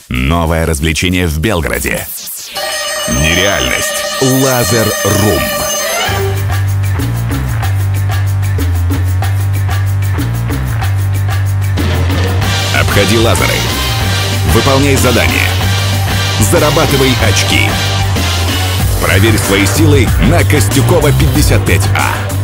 Новое развлечение в Белгороде. Нереальность. Лазер Рум. Обходи лазеры. Выполняй задания. Зарабатывай очки. Проверь свои силы на Костюкова 55А.